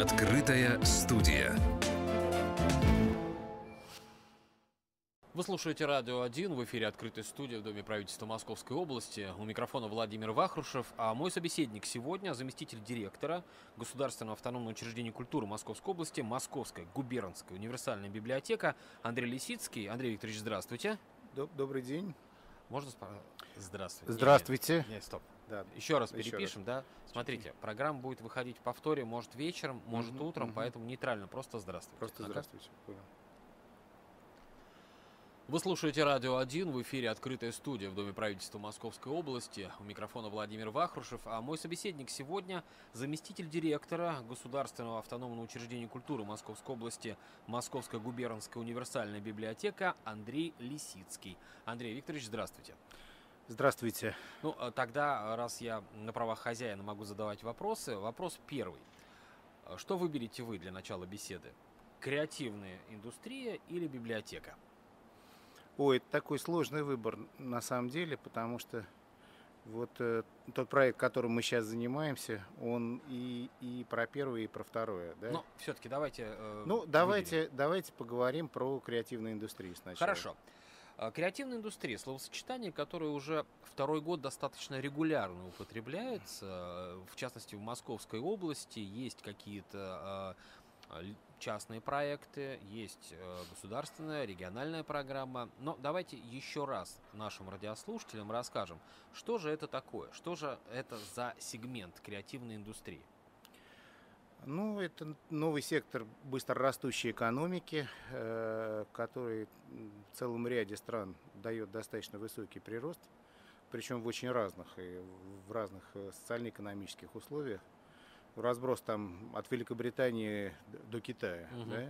Открытая студия. Вы слушаете Радио 1, в эфире «Открытая студия» в Доме правительства Московской области. У микрофона Владимир Вахрушев, а мой собеседник сегодня заместитель директора Государственного автономного учреждения культуры Московской области, Московская губернская универсальная библиотека Андрей Лисицкий. Андрей Викторович, здравствуйте. Добрый день. Можно Здравствуйте. Здравствуйте. Нет, стоп. Да. Еще раз Еще перепишем, да? Смотрите, программа будет выходить в повторе, может вечером, может утром, поэтому нейтрально, просто здравствуйте. Просто здравствуйте. Понял. Вы слушаете Радио 1, в эфире «Открытая студия» в Доме правительства Московской области. У микрофона Владимир Вахрушев, а мой собеседник сегодня заместитель директора Государственного автономного учреждения культуры Московской области, Московская губернская универсальная библиотека Андрей Лисицкий. Андрей Викторович, здравствуйте. Здравствуйте. Ну, тогда, раз я на правах хозяина могу задавать вопросы, вопрос первый. Что выберете вы для начала беседы? Креативная индустрия или библиотека? Ой, это такой сложный выбор на самом деле, потому что вот тот проект, которым мы сейчас занимаемся, он и про первое, и про второе. Да? Но все-таки давайте... давайте поговорим про креативную индустрию сначала. Хорошо. Креативная индустрия, словосочетание, которое уже второй год достаточно регулярно употребляется. В частности, в Московской области есть какие-то частные проекты, есть государственная, региональная программа. Но давайте еще раз нашим радиослушателям расскажем, что же это такое, что же это за сегмент креативной индустрии. Ну, это новый сектор быстрорастущей экономики, который в целом ряде стран дает достаточно высокий прирост, причем в очень разных и в разных социально-экономических условиях. Разброс там от Великобритании до Китая.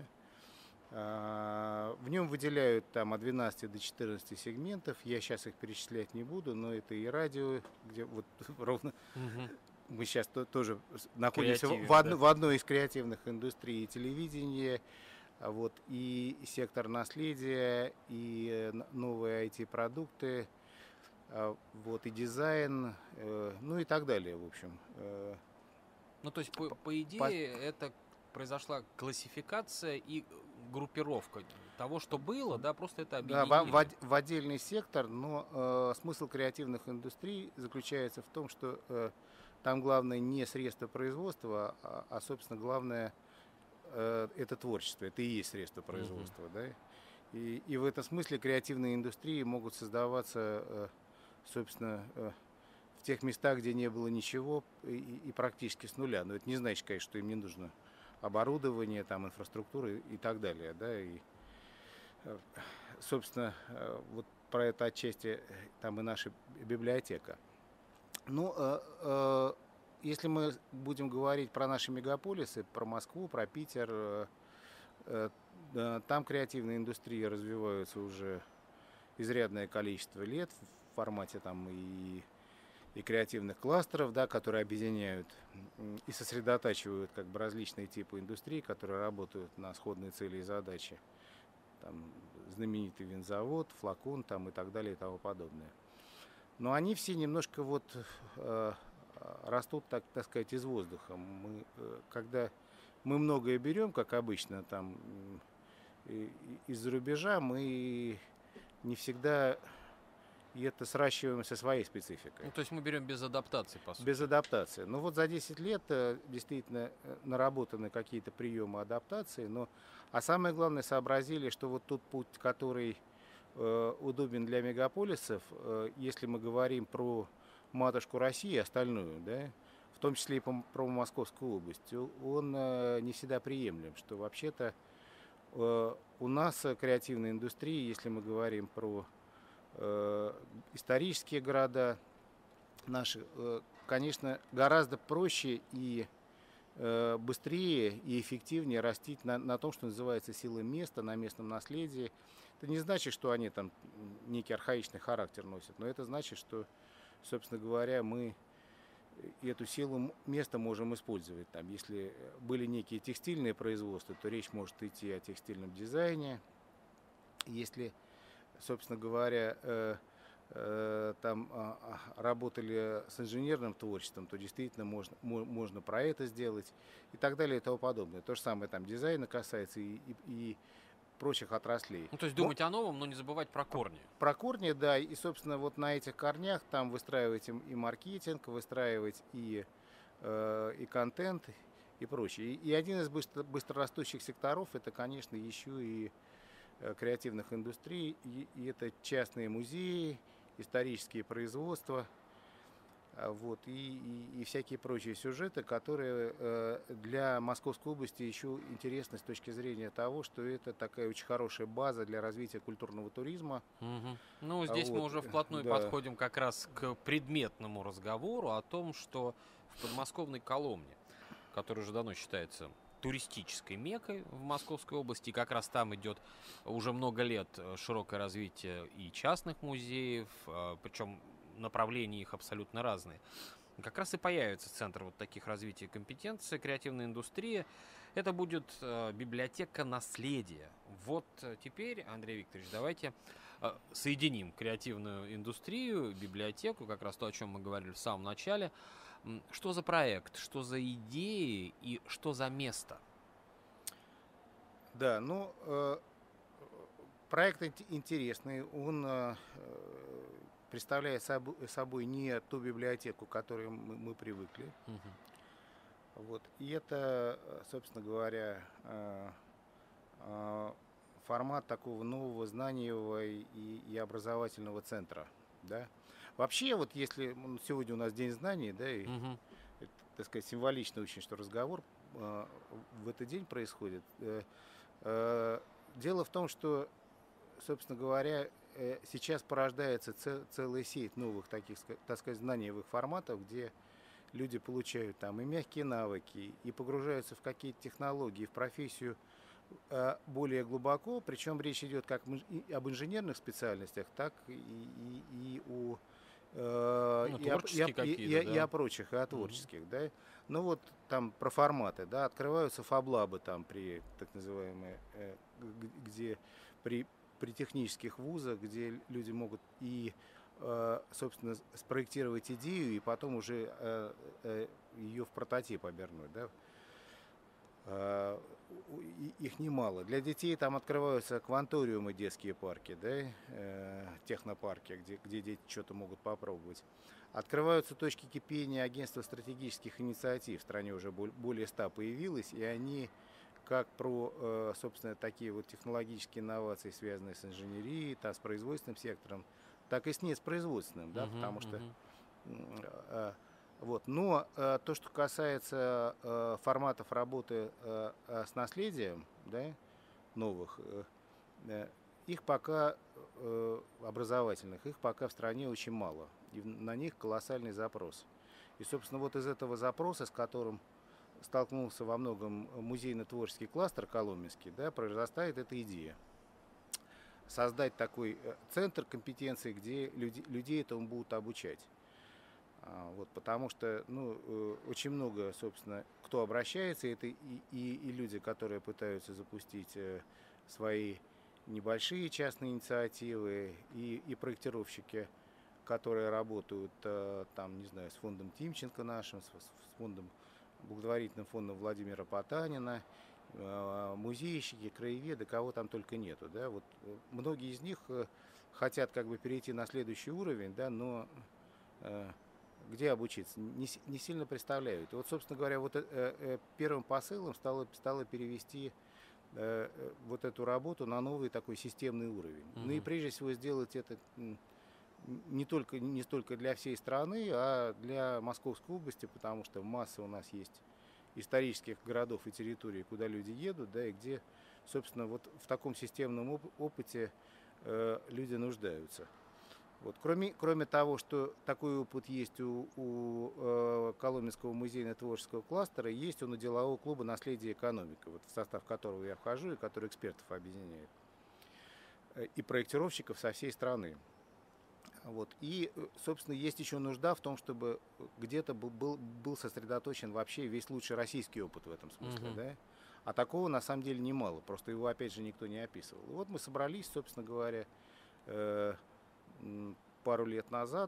Да? В нем выделяют там от 12 до 14 сегментов. Я сейчас их перечислять не буду, но это и радио, где вот ровно мы сейчас тоже находимся в одной из креативных индустрий, и телевидение, вот, и сектор наследия, и новые IT-продукты, вот, и дизайн, ну и так далее, в общем. Ну, то есть, по идее, это произошла классификация и группировка того, что было, да, просто это объединили. Да, в отдельный сектор, но смысл креативных индустрий заключается в том, что там главное не средство производства, а собственно, главное это творчество, это и есть средство производства, да. И в этом смысле креативные индустрии могут создаваться, собственно, в тех местах, где не было ничего, и практически с нуля. Но это не значит, конечно, что им не нужно оборудование, там, инфраструктура и так далее. Да? И, собственно, вот про это отчасти там и наша библиотека. Ну, если мы будем говорить про наши мегаполисы, про Москву, про Питер, там креативные индустрии развиваются уже изрядное количество лет в формате там и креативных кластеров, да, которые объединяют и сосредотачивают как бы различные типы индустрий, которые работают на сходные цели и задачи. Там, знаменитый винзавод, флакон там, и так далее и тому подобное. Но они все немножко вот растут, так сказать, из воздуха. Когда мы многое берем, как обычно, там, из-за рубежа, мы не всегда и это сращиваем со своей спецификой. Ну, то есть мы берем без адаптации, по сути. Без адаптации. Ну вот за 10 лет действительно наработаны какие-то приемы адаптации, а самое главное, сообразили, что вот тот путь, который удобен для мегаполисов, если мы говорим про матушку России, остальную, да, в том числе и про Московскую область, он не всегда приемлем, что вообще-то у нас креативная индустрия, если мы говорим про исторические города наши, конечно, гораздо проще и быстрее и эффективнее растить на том, что называется силой места, на местном наследии. Это не значит, что они там некий архаичный характер носят, но это значит, что, собственно говоря, мы эту силу места можем использовать. Там, если были некие текстильные производства, то речь может идти о текстильном дизайне. Если, собственно говоря, там работали с инженерным творчеством, то действительно можно про это сделать и так далее и тому подобное. То же самое там дизайна касается и прочих отраслей. Ну, то есть думать о новом, но не забывать про корни. Про корни, да, и, собственно, вот на этих корнях там выстраивать и маркетинг, выстраивать и контент, и прочее. И один из быстрорастущих секторов, это, конечно, еще и креативных индустрий, и это частные музеи, исторические производства, вот, и всякие прочие сюжеты, которые для Московской области еще интересны с точки зрения того, что это такая очень хорошая база для развития культурного туризма. Угу. Ну, здесь вот, мы уже вплотную подходим как раз к предметному разговору о том, что в подмосковной Коломне, которая уже давно считается туристической меккой в Московской области, как раз там идет уже много лет широкое развитие и частных музеев, причем направления их абсолютно разные. Как раз и появится центр вот таких развития компетенций, креативной индустрии. Это будет библиотека наследия. Вот теперь, Андрей Викторович, давайте соединим креативную индустрию, библиотеку, как раз то, о чем мы говорили в самом начале. Что за проект, что за идеи и что за место? Да, ну, проект интересный, он представляет собой не ту библиотеку, к которой мы привыкли. Угу. Вот. И это, собственно говоря, формат такого нового знаниевого и образовательного центра. Да? Вообще, вот если сегодня у нас День знаний, да, и, это, так сказать, символично очень, что разговор в этот день происходит. Дело в том, что, собственно говоря, сейчас порождается целая сеть новых таких, так сказать, знаниевых форматов, где люди получают там и мягкие навыки, и погружаются в какие-то технологии, в профессию более глубоко. Причем речь идет как об инженерных специальностях, так и о прочих, и о творческих. Да? Ну вот там про форматы, да, открываются фаблабы там при так называемые, где при технических вузах, где люди могут и, собственно, спроектировать идею и потом уже ее в прототип обернуть. Да? Их немало. Для детей там открываются кванториумы, детские парки, да? Технопарки, где дети что-то могут попробовать. Открываются точки кипения агентства стратегических инициатив. В стране уже более 100 появилось, и они как про, собственно, такие вот технологические инновации, связанные с инженерией, с производственным сектором, так и с непроизводственным, да, потому что вот. Но то, что касается форматов работы с наследием, да, новых, их пока образовательных, их пока в стране очень мало. И на них колоссальный запрос. И, собственно, вот из этого запроса, с которым столкнулся во многом музейно-творческий кластер коломенский, да, произрастает эта идея. Создать такой центр компетенций, где людей этому будут обучать. Вот, потому что очень много, собственно, кто обращается, это и люди, которые пытаются запустить свои небольшие частные инициативы, и проектировщики, которые работают там, не знаю, с фондом Тимченко нашим, с фондом, благотворительным фондом Владимира Потанина, музейщики, краеведы, кого там только нету. Да? Вот, многие из них хотят как бы перейти на следующий уровень, да, но где обучиться, не сильно представляют. И вот, собственно говоря, вот первым посылом стало перевести вот эту работу на новый такой системный уровень. Ну и прежде всего сделать это не столько для всей страны, а для Московской области, потому что масса у нас есть исторических городов и территорий, куда люди едут, да, и где, собственно, вот в таком системном опыте люди нуждаются. Вот. Кроме того, что такой опыт есть у Коломенского музейно-творческого кластера, есть он у делового клуба «Наследие и экономика», вот, в состав которого я вхожу и который экспертов объединяет, и проектировщиков со всей страны. Вот. И, собственно, есть еще нужда в том, чтобы где-то был сосредоточен вообще весь лучший российский опыт в этом смысле. Да? А такого на самом деле немало, просто его опять же никто не описывал. И вот мы собрались, собственно говоря, пару лет назад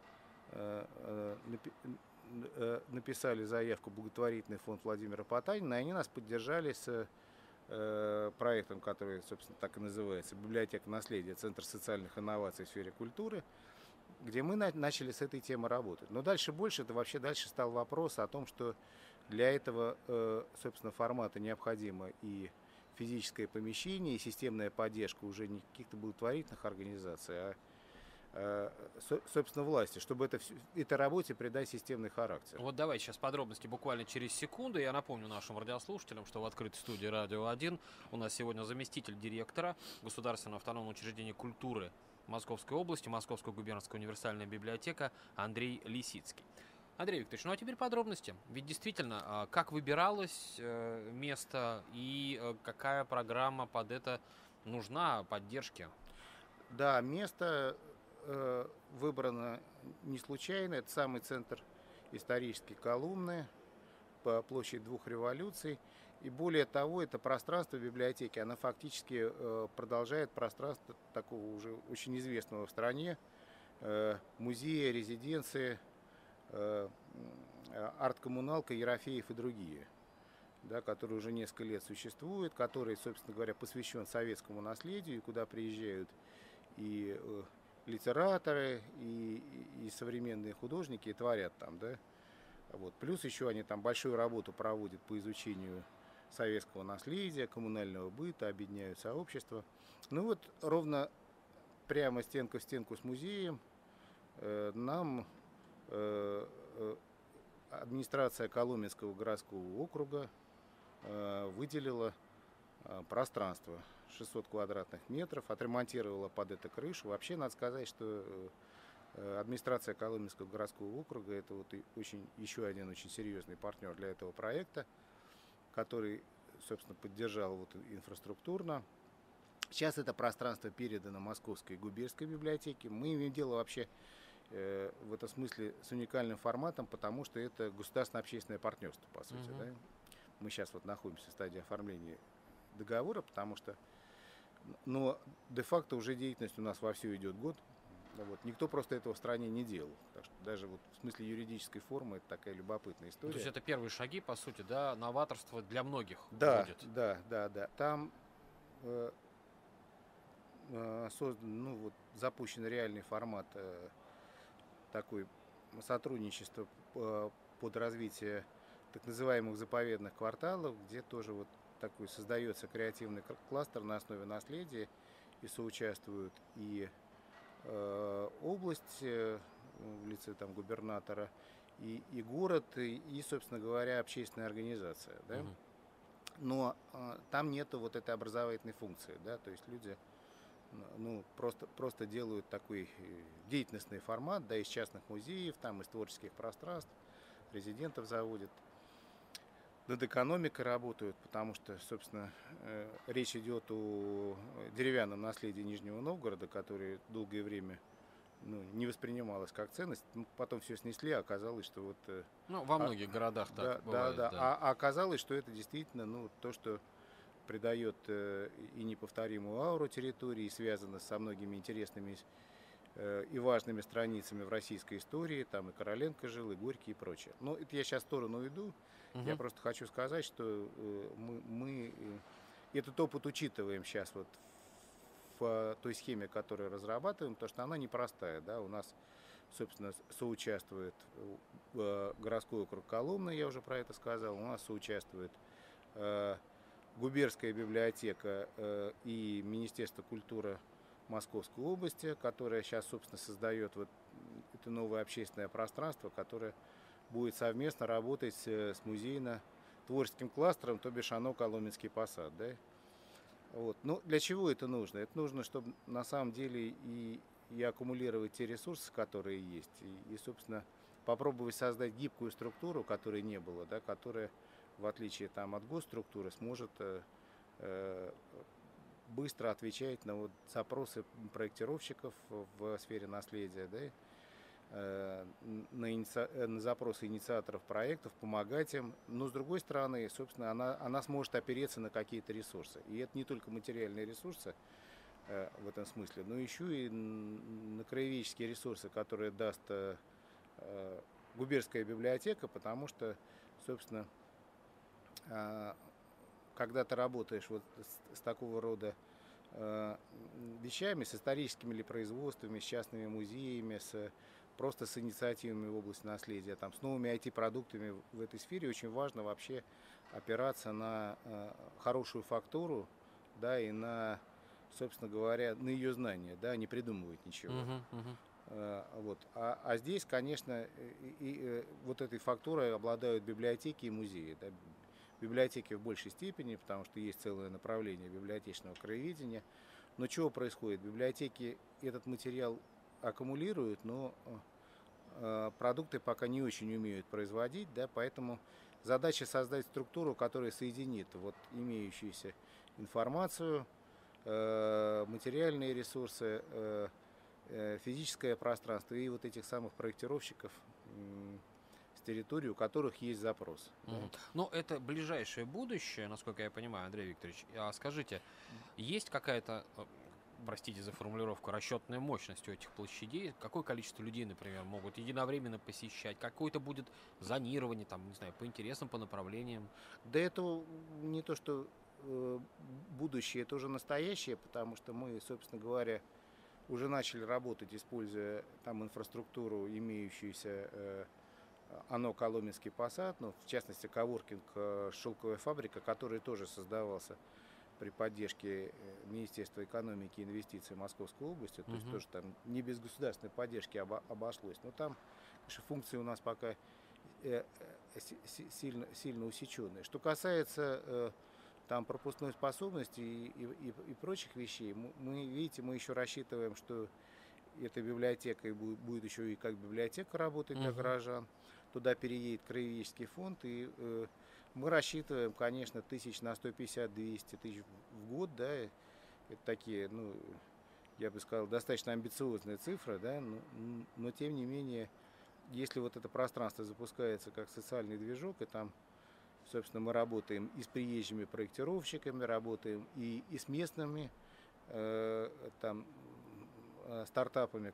написали заявку в благотворительный фонд Владимира Потанина, и они нас поддержали с проектом, который, собственно, так и называется «Библиотека наследия. Центр социальных инноваций в сфере культуры», где мы начали с этой темы работать. Но дальше больше, это вообще дальше стал вопрос о том, что для этого, собственно, формата необходимо и физическое помещение, и системная поддержка уже не каких-то благотворительных организаций, собственно, власти, чтобы этой работе придать системный характер. Вот давай сейчас подробности буквально через секунду. Я напомню нашим радиослушателям, что в открытой студии «Радио 1» у нас сегодня заместитель директора Государственного автономного учреждения культуры Московской области, Московская губернская универсальная библиотека Андрей Лисицкий. Андрей Викторович, ну а теперь подробности. Ведь действительно, как выбиралось место и какая программа под это нужна, поддержки? Да, место выбрано не случайно. Это самый центр исторической Коломны по площади двух революций. И более того, это пространство библиотеки, оно фактически продолжает пространство такого уже очень известного в стране музея, резиденции, арт-коммуналка Ерофеев и другие, да, которые уже несколько лет существуют, который, собственно говоря, посвящен советскому наследию, куда приезжают и литераторы, и современные художники, и творят там, да. Вот. Плюс еще они там большую работу проводят по изучению советского наследия, коммунального быта, объединяют сообщества. Ну вот ровно прямо стенка в стенку с музеем нам администрация Коломенского городского округа выделила пространство 600 квадратных метров, отремонтировала под это крышу. Вообще, надо сказать, что администрация Коломенского городского округа — это вот еще один очень серьезный партнер для этого проекта, который, собственно, поддержал вот инфраструктурно. Сейчас это пространство передано Московской губернской библиотеке. Мы имеем дело вообще в этом смысле с уникальным форматом, потому что это государственное общественное партнерство, по сути. Да? Мы сейчас вот находимся в стадии оформления договора, потому что, но де-факто уже деятельность у нас вовсю идет год. Вот. Никто просто этого в стране не делал. Так что даже вот в смысле юридической формы это такая любопытная история. То есть это первые шаги, по сути, да, новаторство для многих да, будет. Да. Там создан, ну вот, запущен реальный формат такой сотрудничество под развитие так называемых заповедных кварталов, где тоже вот такой создается креативный кластер на основе наследия, и соучаствуют и область в лице там губернатора, и город, и, собственно говоря, общественная организация. Да? Но там нету вот этой образовательной функции, да, то есть люди просто делают такой деятельностный формат, да, из частных музеев, там, из творческих пространств, резидентов заводят. Над экономикой работают, потому что, собственно, речь идет о деревянном наследии Нижнего Новгорода, которое долгое время не воспринималось как ценность. Потом все снесли, а оказалось, что вот... во многих городах так бывает. Да. А оказалось, что это действительно то, что придает и неповторимую ауру территории, и связано со многими интересными и важными страницами в российской истории. Там и Короленко жил, и Горький, и прочее. Но это я сейчас в сторону уйду. Я просто хочу сказать, что мы этот опыт учитываем сейчас вот в той схеме, которую разрабатываем, потому что она непростая. Да? У нас, собственно, соучаствует городской округ Коломна, я уже про это сказал. У нас соучаствует губернская библиотека и Министерство культуры Московской области, которое сейчас, собственно, создает вот это новое общественное пространство, которое будет совместно работать с музейно-творческим кластером, то бишь оно Коломенский посад. Да? Вот. Ну, для чего это нужно? Это нужно, чтобы на самом деле и аккумулировать те ресурсы, которые есть, и, собственно, попробовать создать гибкую структуру, которой не было, да, которая, в отличие там, от госструктуры, сможет быстро отвечать на вот запросы проектировщиков в сфере наследия, да, на запросы инициаторов проектов, помогать им. Но, с другой стороны, собственно, она сможет опереться на какие-то ресурсы. И это не только материальные ресурсы, в этом смысле, но еще и на краеведческие ресурсы, которые даст губернская библиотека, потому что, собственно, когда ты работаешь вот с такого рода вещами, с историческими или производствами, с частными музеями, просто с инициативами в области наследия, там, с новыми IT-продуктами в этой сфере, очень важно вообще опираться на хорошую фактуру, да, и на, собственно говоря, на ее знания, да, не придумывать ничего. Вот. А здесь, конечно, вот этой фактурой обладают библиотеки и музеи. Да. Библиотеки в большей степени, потому что есть целое направление библиотечного краеведения. Но чего происходит? Библиотеки этот материал аккумулируют, но продукты пока не очень умеют производить, да, поэтому задача создать структуру, которая соединит вот имеющуюся информацию, материальные ресурсы, физическое пространство и вот этих самых проектировщиков с территории, у которых есть запрос. Да? Ну, это ближайшее будущее, насколько я понимаю, Андрей Викторович. А скажите, есть какая-то, простите за формулировку, расчетная мощность у этих площадей? Какое количество людей, например, могут единовременно посещать? Какое-то будет зонирование, там, не знаю, по интересам, по направлениям? Да это не то, что будущее, это уже настоящее, потому что мы, собственно говоря, уже начали работать, используя там инфраструктуру, имеющуюся ОНО «Коломенский посад», ну, в частности, коворкинг «Шелковая фабрика», который тоже создавался при поддержке Министерства экономики и инвестиций Московской области, то есть тоже там не без государственной поддержки обошлось. Но там, конечно, функции у нас пока сильно усеченные. Что касается там пропускной способности и прочих вещей, мы, видите, мы еще рассчитываем, что эта библиотека будет еще и как библиотека работать для горожан. Туда переедет краеведческий фонд, и мы рассчитываем, конечно, тысяч на 150-200 тысяч в год, да, это такие, ну, я бы сказал, достаточно амбициозные цифры, да, но тем не менее, если вот это пространство запускается как социальный движок, и там, собственно, мы работаем и с приезжими проектировщиками, работаем и с местными там стартапами,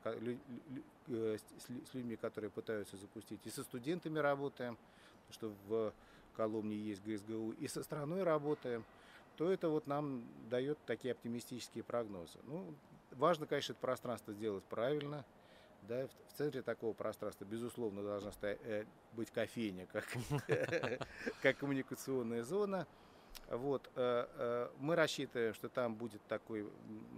с людьми, которые пытаются запустить, и со студентами работаем, что в Коломне есть ГСГУ, и со страной работаем, то это вот нам дает такие оптимистические прогнозы. Ну, важно, конечно, это пространство сделать правильно. Да, в центре такого пространства, безусловно, должна быть кофейня, как коммуникационная зона. Вот. Мы рассчитываем, что там будет такой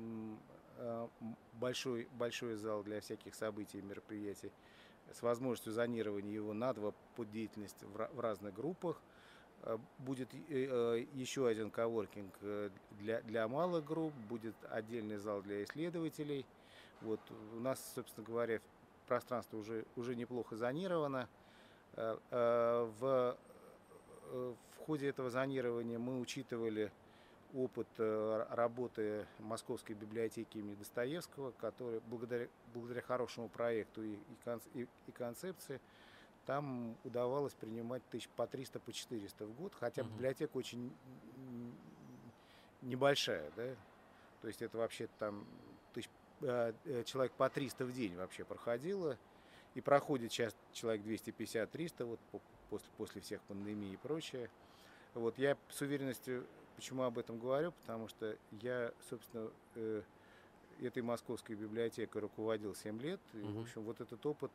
большой зал для всяких событий и мероприятий с возможностью зонирования его на 2 под деятельность в разных группах. Будет еще один коворкинг для малых групп, будет отдельный зал для исследователей. Вот у нас, собственно говоря, пространство уже неплохо зонировано. В ходе этого зонирования мы учитывали опыт работы Московской библиотеки имени Достоевского, который благодаря хорошему проекту и концепции там удавалось принимать тысяч по 300, по 400 в год, хотя библиотека очень небольшая, да, то есть это вообще там человек по 300 в день вообще проходило, и проходит сейчас человек 250-300 вот после всех пандемий и прочее. Вот я с уверенностью, почему об этом говорю, потому что я, собственно, этой московской библиотекой руководил 7 лет, и, в общем, вот этот опыт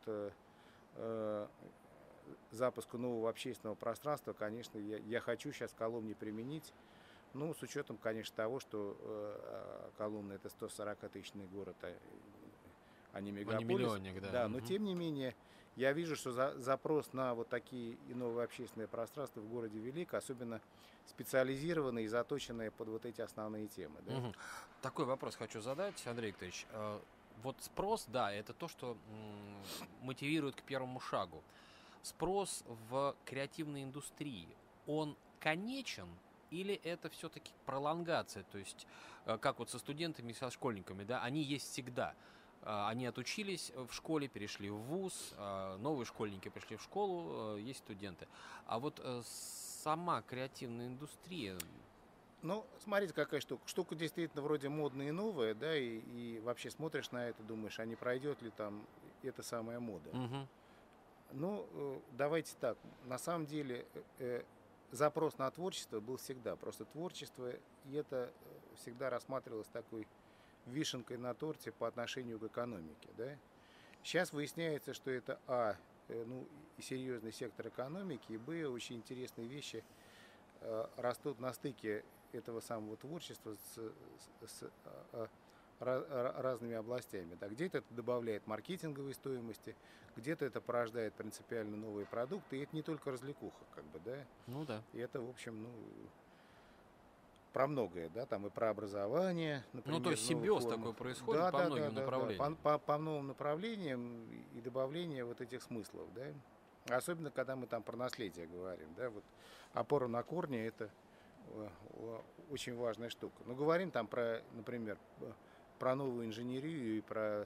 запуска нового общественного пространства, конечно, я хочу сейчас в Коломне применить. Ну, с учетом, конечно, того, что Коломна — это 140-тысячный город, а не мегаполис. А не миллионник, да. Да, но тем не менее, я вижу, что запрос на вот такие и новые общественные пространства в городе велик, особенно специализированные и заточенные под вот эти основные темы. Да? Такой вопрос хочу задать, Андрей Викторович. Вот спрос, да, это то, что мотивирует к первому шагу. Спрос в креативной индустрии, он конечен? Или это все-таки пролонгация, то есть как вот со студентами, со школьниками, да, они есть всегда. Они отучились в школе, перешли в вуз, новые школьники пришли в школу, есть студенты. А вот сама креативная индустрия, Ну, смотрите, какая штука. Штука действительно вроде модная и новая, да, и вообще смотришь на это, думаешь, а не пройдет ли там эта самая мода. Мгм. Ну, давайте так. На самом деле запрос на творчество был всегда. Просто творчество, и это всегда рассматривалось такой вишенкой на торте по отношению к экономике, да. Сейчас выясняется, что это ну, и серьезный сектор экономики, и очень интересные вещи растут на стыке этого самого творчества с разными областями. Да. Где-то это добавляет маркетинговой стоимости, где-то это порождает принципиально новые продукты, и это не только развлекуха, как бы, да. Ну да. И это, в общем, ну, про многое, да, там и про образование, например. Ну, то есть в новых симбиоз формах. такой происходит по многим направлениям. По новым направлениям и добавление вот этих смыслов, да. Особенно, когда мы там про наследие говорим, да, вот опора на корни — это очень важная штука. Ну, говорим там про, например, про новую инженерию и про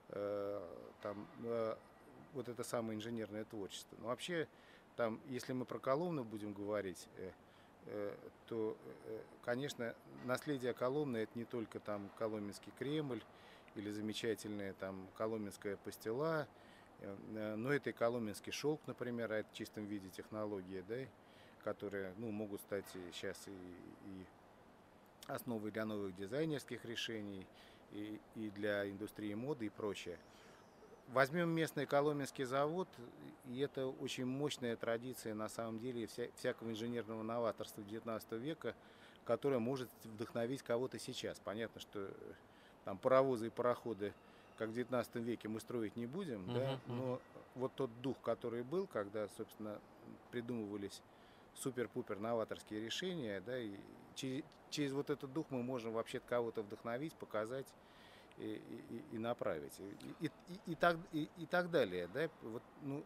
вот это самое инженерное творчество. Но вообще, там, если мы про Коломну будем говорить, то, конечно, наследие Коломны — это не только там Коломенский Кремль или замечательная там Коломенская пастила, но это и Коломенский шелк, например, а это в чистом виде технология, да, которые, ну, могут стать сейчас и основой для новых дизайнерских решений, и для индустрии моды и прочее. Возьмем местный Коломенский завод, и это очень мощная традиция, на самом деле, всякого инженерного новаторства XIX века, которая может вдохновить кого-то сейчас. Понятно, что там паровозы и пароходы, как в XIX веке, мы строить не будем, да, но вот тот дух, который был, когда, собственно, придумывались супер-пупер новаторские решения, да, и через вот этот дух мы можем вообще-то кого-то вдохновить, показать и направить, и так далее, да, вот, ну,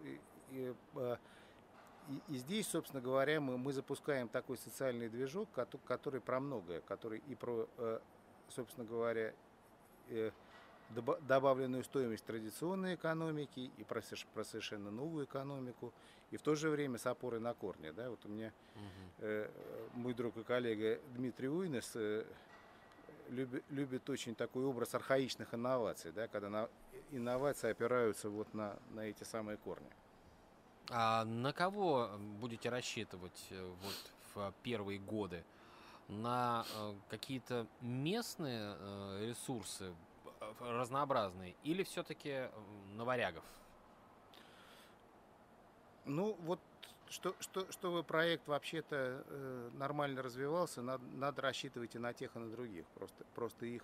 и здесь, собственно говоря, мы запускаем такой социальный движок, который про многое, который и про, собственно говоря, добавленную стоимость традиционной экономики, и про совершенно новую экономику, и в то же время с опорой на корни, да, вот у меня мой друг и коллега Дмитрий Уйнес любит очень такой образ архаичных инноваций, да, когда инновации опираются вот на эти самые корни. А на кого будете рассчитывать вот в первые годы? На какие-то местные ресурсы разнообразные или все-таки на варягов? Ну вот, чтобы проект вообще-то нормально развивался, надо рассчитывать и на тех, и на других. Просто их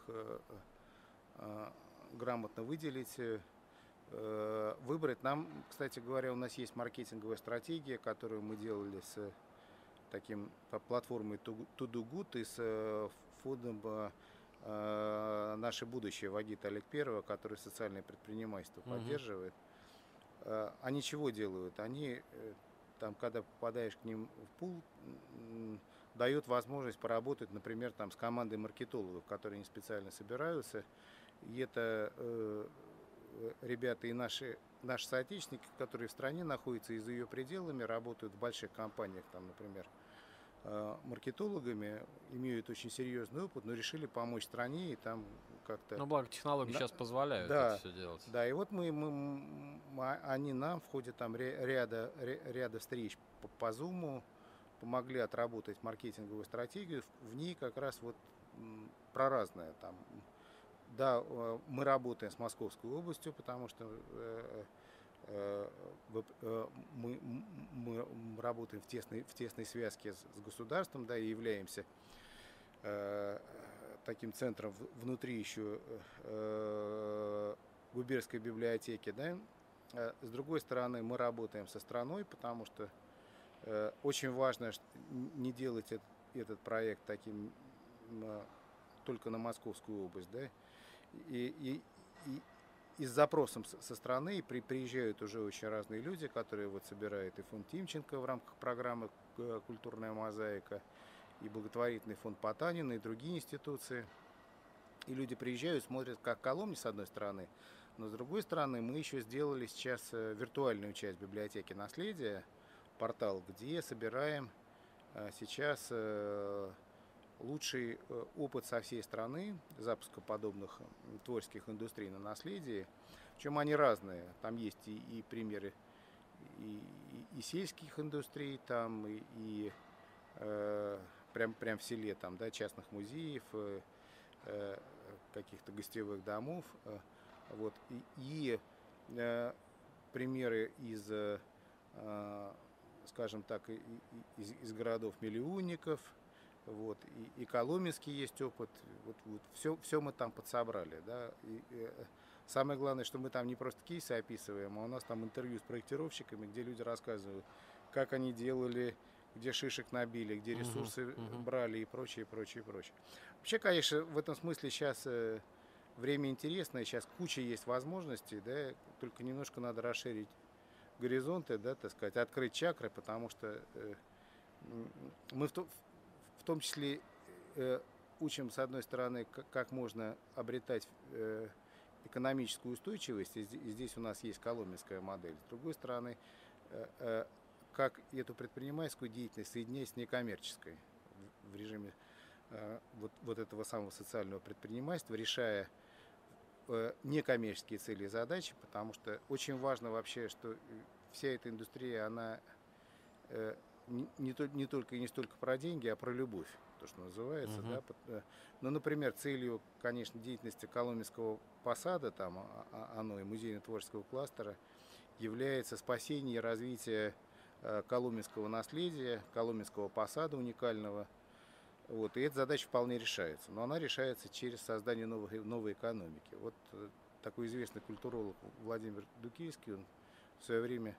грамотно выделить, выбрать. Нам, кстати говоря, у нас есть маркетинговая стратегия, которую мы делали с таким платформой To Do Good и с фондом «Наше будущее» Вагита Аликперова, который социальное предпринимательство поддерживает. Они чего делают? Они, там, когда попадаешь к ним в пул, дают возможность поработать, например, там, с командой маркетологов, которые не специально собираются. И это ребята и наши соотечественники, которые в стране находятся и за ее пределами, работают в больших компаниях, там, например, маркетологами, имеют очень серьезный опыт, но решили помочь стране и там как-то... Ну, благо технологии сейчас позволяют да, это все делать. Да, и вот они нам в ходе там ряда встреч по Zoom помогли отработать маркетинговую стратегию. В ней как раз вот про разное. Там, да, мы работаем с Московской областью, потому что мы работаем в тесной связке с государством, да, и являемся таким центром внутри еще губернской библиотеки, да. С другой стороны, мы работаем со страной, потому что очень важно не делать этот проект таким только на Московскую область, да. И с запросом со страны приезжают уже очень разные люди, которые вот собирают и фонд Тимченко в рамках программы «Культурная мозаика», и благотворительный фонд Потанина, и другие институции. И люди приезжают, смотрят, как Коломне, с одной стороны, но с другой стороны мы еще сделали сейчас виртуальную часть библиотеки наследия, портал, где собираем сейчас лучший опыт со всей страны запуска подобных творческих индустрий на наследии. Причем они разные. Там есть и примеры и сельских индустрий, там и прям в селе, там, да, частных музеев, каких-то гостевых домов. Вот. И примеры из, скажем так, из городов-миллионников. Вот. И коломенский есть опыт. Вот все мы там подсобрали. Да. Самое главное, что мы там не просто кейсы описываем, а у нас там интервью с проектировщиками, где люди рассказывают, как они делали, где шишек набили, где ресурсы брали и прочее, прочее, прочее. Вообще, конечно, в этом смысле сейчас время интересное, сейчас куча есть возможностей, да, только немножко надо расширить горизонты, да, так сказать, открыть чакры, потому что мы в том числе учим, с одной стороны, как можно обретать экономическую устойчивость, и здесь у нас есть коломенская модель. С другой стороны, как эту предпринимательскую деятельность соединять с некоммерческой в режиме вот этого самого социального предпринимательства, решая некоммерческие цели и задачи, потому что очень важно вообще, что вся эта индустрия, она не только и не столько про деньги, а про любовь, то, что называется. Да? Ну, например, целью, конечно, деятельности Коломенского посада, там, оно и музейно-творческого кластера, является спасение и развитие коломенского наследия, Коломенского посада уникального. Вот, и эта задача вполне решается. Но она решается через создание новой экономики. Вот такой известный культуролог Владимир Дукейский, он в свое время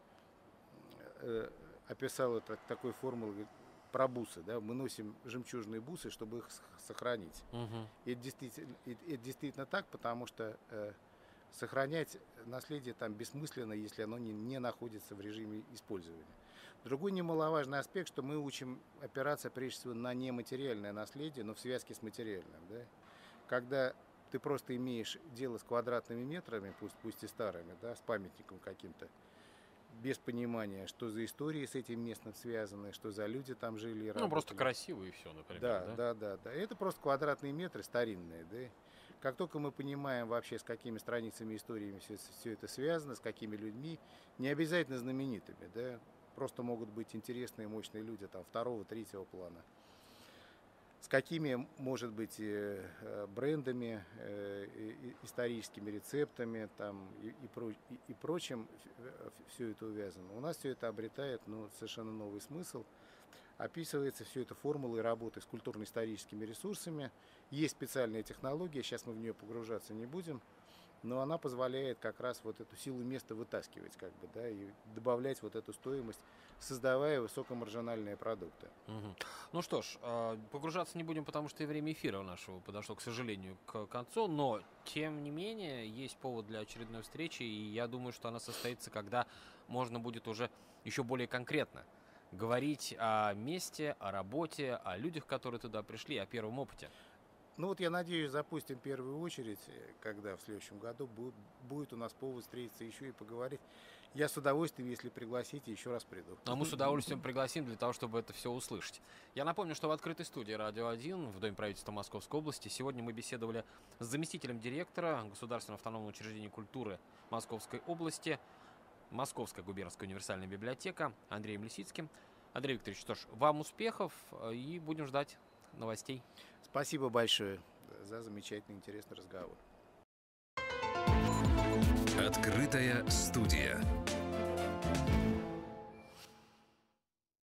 описал это такой формулой про бусы. Да? Мы носим жемчужные бусы, чтобы их сохранить. И это действительно так, потому что сохранять наследие там бессмысленно, если оно не находится в режиме использования. Другой немаловажный аспект, что мы учим опираться прежде всего на нематериальное наследие, но в связке с материальным. Да? Когда ты просто имеешь дело с квадратными метрами, пусть и старыми, да, с памятником каким-то, без понимания, что за истории с этим местом связаны, что за люди там жили и работали. Ну, просто красиво и все, например. Да. Это просто квадратные метры старинные. Да? Как только мы понимаем вообще, с какими страницами историями все это связано, с какими людьми, не обязательно знаменитыми, да? Просто могут быть интересные, мощные люди там, второго, третьего плана. С какими, может быть, брендами, историческими рецептами там, и прочим все это увязано. У нас все это обретает совершенно новый смысл. Описывается все это формулой работы с культурно-историческими ресурсами. Есть специальная технология, сейчас мы в нее погружаться не будем, но она позволяет как раз вот эту силу места вытаскивать, как бы, да, и добавлять вот эту стоимость, создавая высокомаржинальные продукты. Ну что ж, погружаться не будем, потому что и время эфира нашего подошло, к сожалению, к концу, но, тем не менее, есть повод для очередной встречи, и я думаю, что она состоится, когда можно будет уже еще более конкретно говорить о месте, о работе, о людях, которые туда пришли, о первом опыте. Ну вот я надеюсь, запустим первую очередь, когда в следующем году будет у нас повод встретиться еще и поговорить. Я с удовольствием, если пригласите, еще раз приду. А мы с удовольствием пригласим для того, чтобы это все услышать. Я напомню, что в открытой студии «Радио 1» в Доме правительства Московской области сегодня мы беседовали с заместителем директора Государственного автономного учреждения культуры Московской области, Московская губернская универсальная библиотека Андреем Лисицким. Андрей Викторович, что ж, вам успехов и будем ждать новостей. Спасибо большое за замечательный, интересный разговор. Открытая студия.